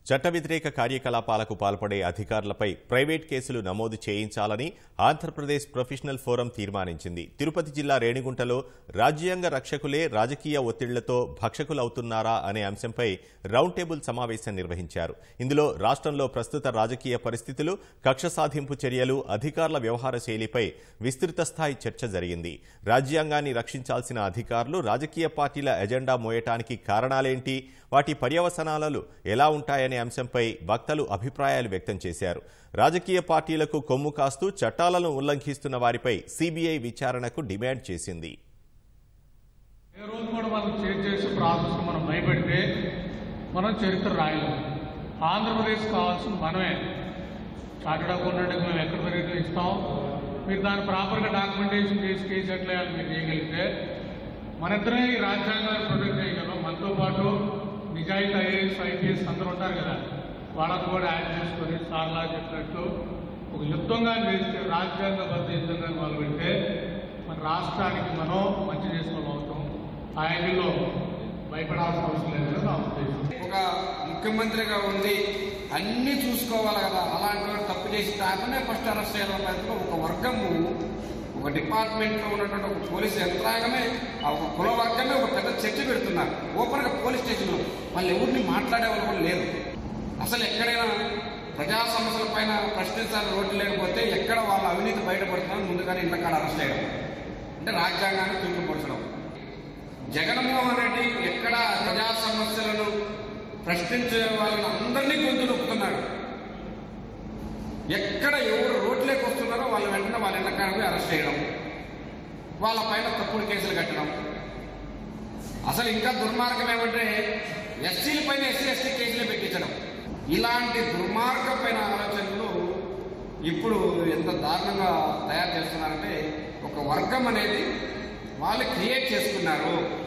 చట్ట వ్యతిరేక కార్యకలాపాలకు పాల్పడే అధికారులపై ప్రైవేట్ కేసులు నమోదు చేయించాలని ఆంధ్రప్రదేశ్ ప్రొఫెషనల్ ఫోరం తీర్మానించింది. తిరుపతి జిల్లా రేణిగుంటలో రాజ్యాంగ రక్షకులే రాజకీయ ఒత్తిళ్లతో భక్షకులవుతున్నారా అనే అంశంపై రౌండ్ టేబుల్ సమావేశం నిర్వహించారు. ఇందులో రాష్ట్రంలో ప్రస్తుత రాజకీయ పరిస్థితులు, కక్ష సాధింపు చర్యలు, అధికారుల వ్యవహార శైలిపై విస్తృత స్థాయి చర్చ జరిగింది. రాజ్యాంగాన్ని రక్షించాల్సిన అధికారులు రాజకీయ పార్టీల ఎజెండా మోయటానికి కారణాలేంటి, వాటి పర్యవసానాలు ఎలా ఉంటాయనే అంశంపై వక్తలు అభిప్రాయాలు వ్యక్తం చేశారు. రాజకీయ పార్టీలకు కొమ్ము కాస్తూ చట్టాలను ఉల్లంఘిస్తున్న వారిపై సిబిఐ విచారణకు డిమాండ్ చేసింది. ఏ రోజు కూడా మనం చేసే ప్రాసెస్ మనం భయపెడితే మనం చరిత్ర రాయలేము. ఆంధ్రప్రదేశ్ కావాల్సింది మనమే. చార్టెడ్ అకౌంటెంట్కి మేము ఎక్కడ దొరికితే ఇస్తాం, మీరు దాన్ని ప్రాపర్గా డాక్యుమెంటేషన్ చేసి కేసు ఎట్లా మీరు చేయగలిగితే మన ఇద్దరే ఈ రాజ్యాంగాన్ని ప్రొటెక్ట్ చేయగలం. మనతో పాటు నిజాయితీ ఐఏఎస్ ఐపీఎస్ అందరూ ఉంటారు కదా, వాళ్ళని కూడా యాడ్ చేసుకొని సార్లా చెప్పినట్టు ఒక యుద్ధంగా వేస్తే రాజ్యాంగబద్ధ యుద్ధంగా మొదలుపెడితే మన రాష్ట్రానికి మనం మంచి చేసుకోవడం అవుతాం. ఆ యాంగిల్లో భయపడాల్సిన అవసరం లేదని నా ఉద్దేశం. ఒక ముఖ్యమంత్రిగా ఉంది, అన్నీ చూసుకోవాలి కదా, అలాంటి వాడు తప్పు చేసి దాంట్లోనే ఫస్ట్ అరెస్ట్ చేయాలని ఒక వర్గము, ఒక డిపార్ట్మెంట్లో ఉన్నటువంటి ఒక పోలీసు యంత్రాంగమే, ఒక కుల వర్గమే ఒక పెద్ద చర్చ పెడుతున్నారు ఓపెన్గా పోలీస్ స్టేషన్లో. వాళ్ళు ఎవరిని మాట్లాడే వాళ్ళు కూడా లేదు. అసలు ఎక్కడైనా ప్రజా సమస్యల పైన ప్రశ్నించాలని రోడ్డు లేకపోతే ఎక్కడ వాళ్ళ అవినీతి బయటపడుతున్నారు ముందుగానే ఇంట్లో కాడ అరెస్ట్ చేయడం అంటే రాజ్యాంగాన్ని తుంగిపరచడం. జగన్మోహన్ రెడ్డి ఎక్కడ ప్రజా సమస్యలను ప్రశ్నించే వాళ్ళని అందరినీ గొంతు నొక్కుతున్నాడు. ఎక్కడ ఎవరు రోడ్లేకి వస్తున్నారో వాళ్ళ వెంటనే వాళ్ళ ఇళ్ళకాడమే అరెస్ట్ చేయడం, వాళ్ళ పైన తప్పుడు కేసులు కట్టడం. అసలు ఇంకా దుర్మార్గం ఏమంటే ఎస్సీల పైన ఎస్సీ ఎస్టీ కేసులు పెట్టించడం. ఇలాంటి దుర్మార్గమైన ఆలోచనలు ఇప్పుడు ఎంత దారుణంగా తయారు చేస్తున్నారంటే ఒక వర్గం అనేది వాళ్ళు క్రియేట్ చేసుకున్నారు.